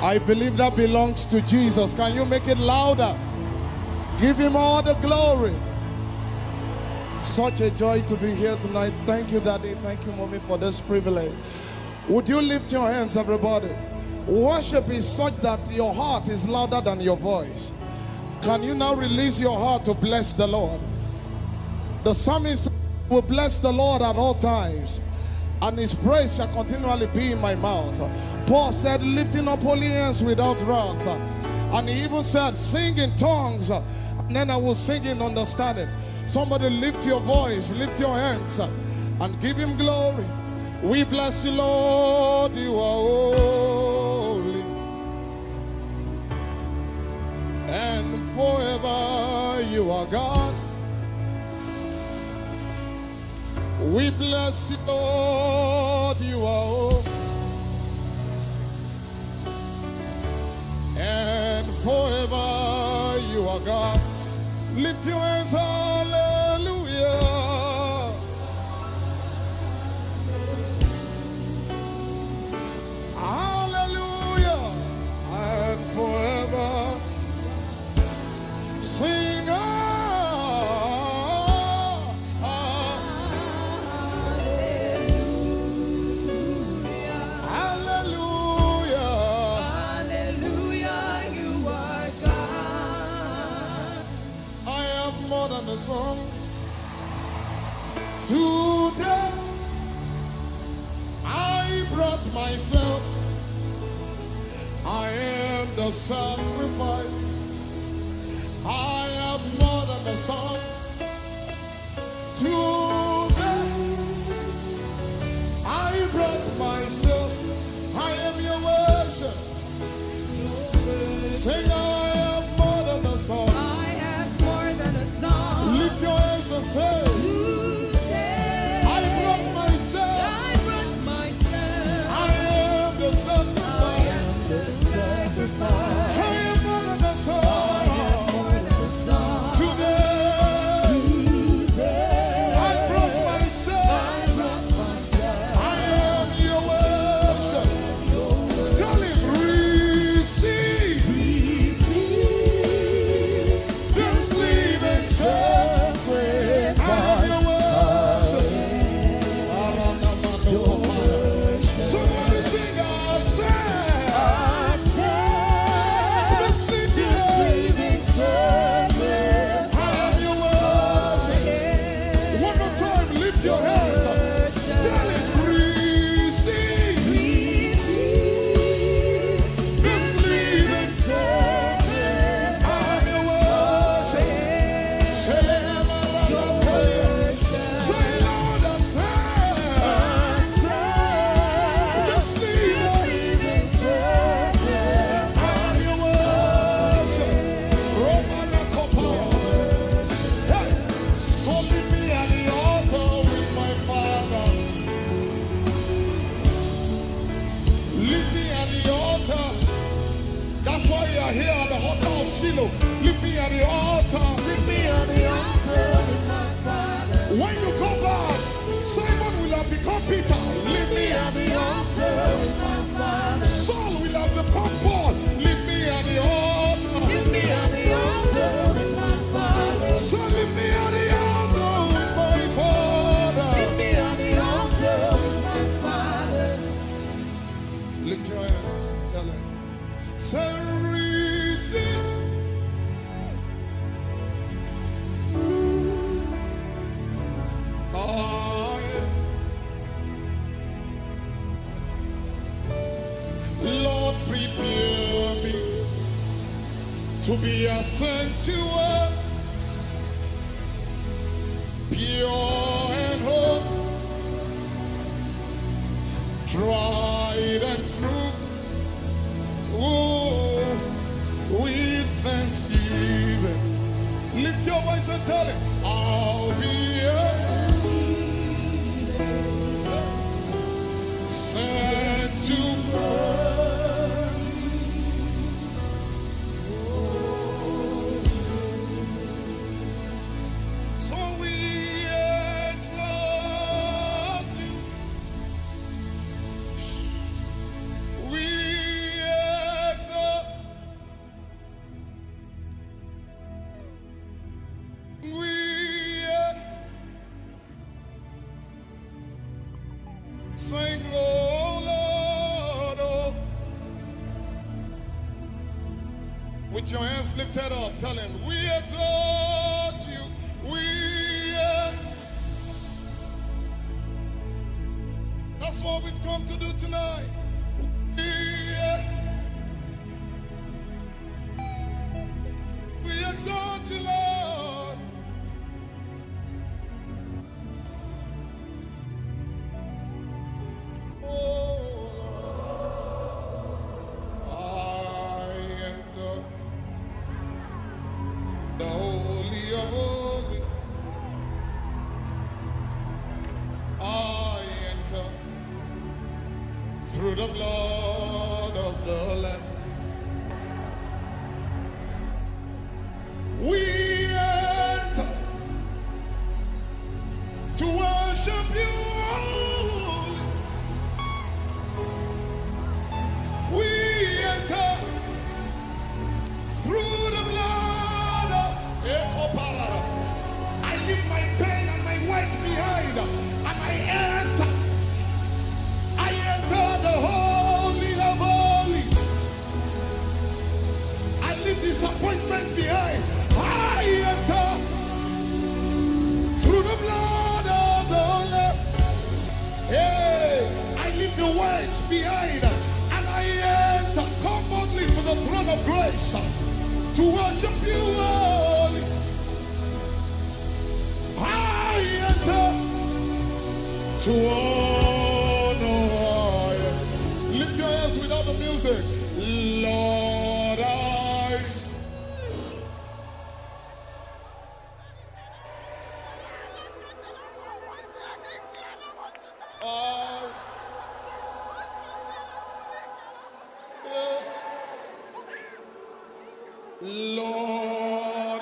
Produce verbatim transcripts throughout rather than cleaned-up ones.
I believe that belongs to Jesus. Can you make it louder? Give him all the glory. Such a joy to be here tonight. Thank you, Daddy. Thank you, Mommy, for this privilege. Would you lift your hands, everybody? Worship is such that your heart is louder than your voice. Can you now release your heart to bless the Lord? The psalmist will bless the Lord at all times, and his praise shall continually be in my mouth. Paul said, lifting up holy hands without wrath. And he even said, sing in tongues, and then I will sing in understanding. Somebody lift your voice, lift your hands, and give him glory. We bless you, Lord, you are holy. And forever you are God. We bless you, Lord, you are holy. And forever you are God. Lift your hands, hallelujah. Hallelujah. And forever sing ah, ah. Hallelujah. Hallelujah, you are God. I have more than a song. Today I brought myself. I am the sacrifice. I have more than a song. Today I brought myself. I am your worship. Sing, I have more than a song. I have more than a song. Lift your hands and say, Today, I brought myself. I brought myself. I am the sacrifice. I am the sacrifice. I am more than a song. I have more than a song. Today, Today, I brought myself. I brought myself. I am your worship. Tell him, receive Receive this living sacrifice. I am your worship. Somebody sing out, say, this living I am your worship. One more time, lift your hands. Tell him, receive this living I am your worship. Say, say, Lord, I say, this living I am your worship. Romana Kopa. Hey, so leave me at the altar with my Father. Leave me at the altar. That's why you are here at the altar of Shiloh. Leave me at the altar. Leave me on the altar with my Father. When you go back, Simon will have become Peter. Leave me On at the altar with my Father. Saul will have become Paul. Leave me at the altar. Leave me on the altar with my Father. So leave me at the altar with my Father. Leave me on the altar with my Father. Lift your hands. Tell him. Say, receive. I Lord, prepare me to be a sanctuary, pure and holy, tried and true. Oh, with thanksgiving. Lift your voice and tell him, I'll be a sanctuary. So we exalt you. We exalt lifted up. Tell him, we exalt you. We exalt. That's what we've come to do tonight. We, we exalt you, Lord. Oh, Lord. I enter the Holy of Holies. I enter through the blood of the Lamb. We enter to worship you only. We enter through the blood of Echo Parada. I leave my pain and my weight behind, and I enter. I enter the Holy of Holies. I leave disappointment behind. I enter through the blood of the Lamb. Hey, I leave the weights behind, and I enter. Come boldly to the throne of grace to worship you only. I enter to honor. Lift your hands without the music. Lord, I I yeah. Lord, I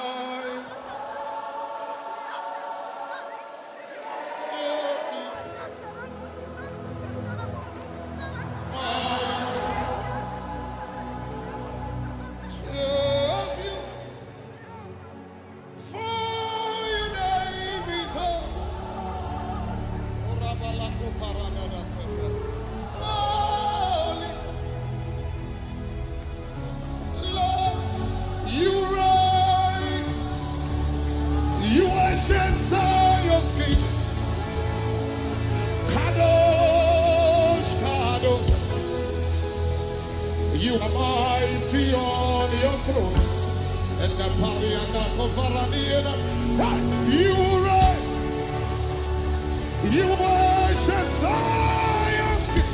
you are mighty on your throne, and the party and the coveraniana. You reign, you worship Zion's King.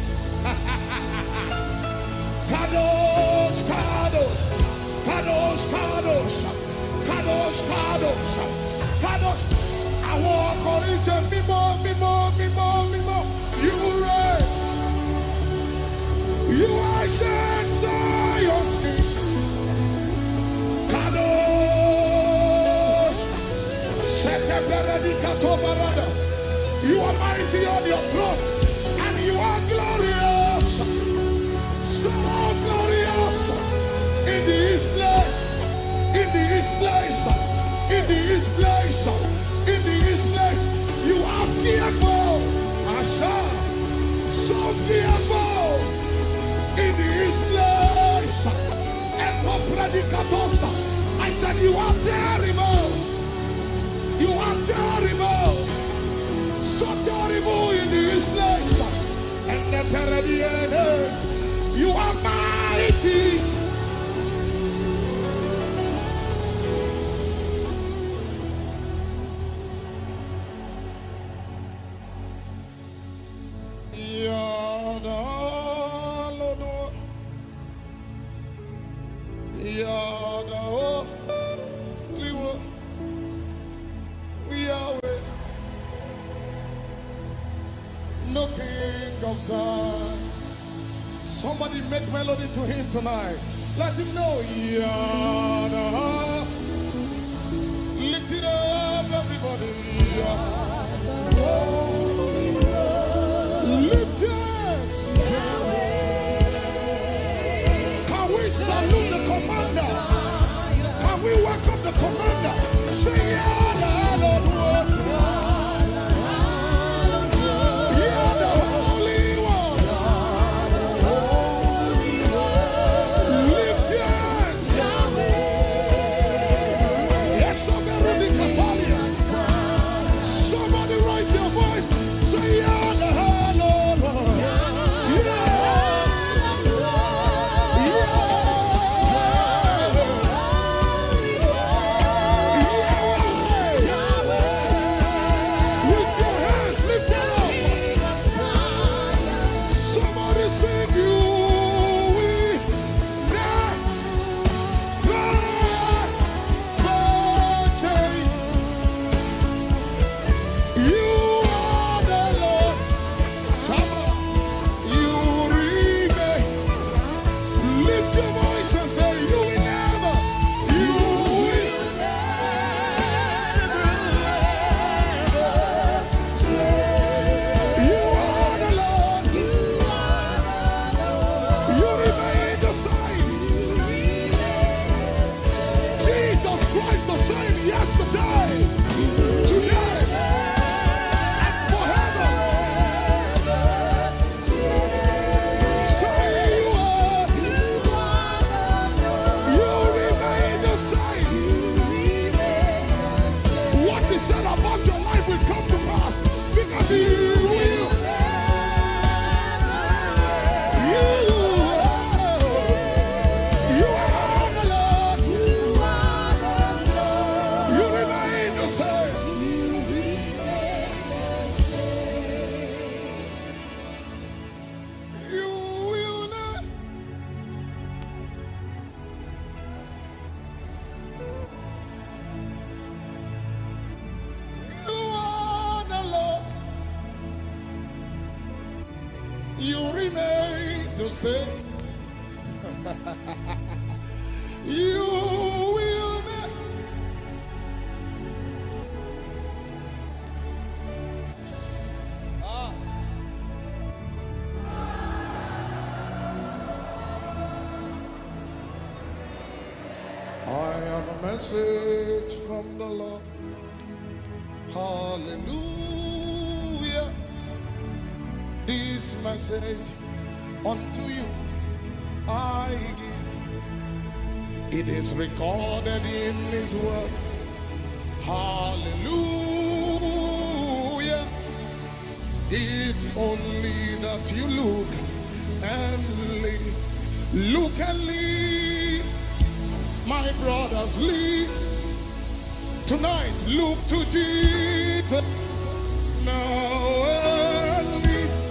Kadosh, Kadosh, Kadosh, Kadosh, Kadosh, Kadosh, Kadosh. I walk on each and me more, me more, me more, me more. You reign. You are Zion's King. Kadosh. You are mighty on your throne, and you are glorious. So glorious in this place, in this place, in this place, in this place. You are fearful, Asha, so fearful. In this place, I said, you are terrible. You are terrible. So terrible in this place. And the Peredian, you are mighty. Yada. Yada, we were, we are no king of Zion. Somebody make melody to him tonight. Let him know. Yada, lift it up, everybody. Lift it. Salute the commander. Can we welcome the commander? Say, yeah, Lord, yeah, the Holy One. Lift your hands. will say, you will never. Ah. I have a message from the Lord. Hallelujah. This message unto you I give. It is recorded in His word. Hallelujah. It's only that you look and live. Look and live. My brothers, live. Tonight, look to Jesus. Now and live.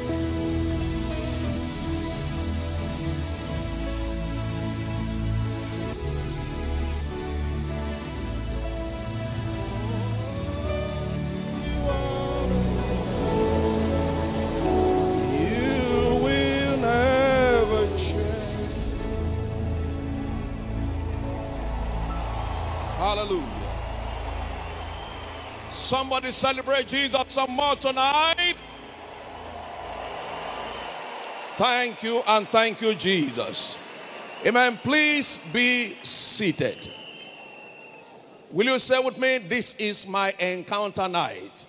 You will never change. Hallelujah. Somebody celebrate Jesus some more tonight. Thank you and thank you, Jesus. Amen. Please be seated. Will you say with me, this is my encounter night?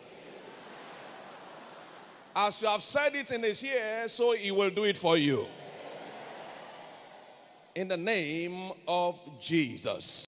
As you have said it in His ear, so He will do it for you. In the name of Jesus.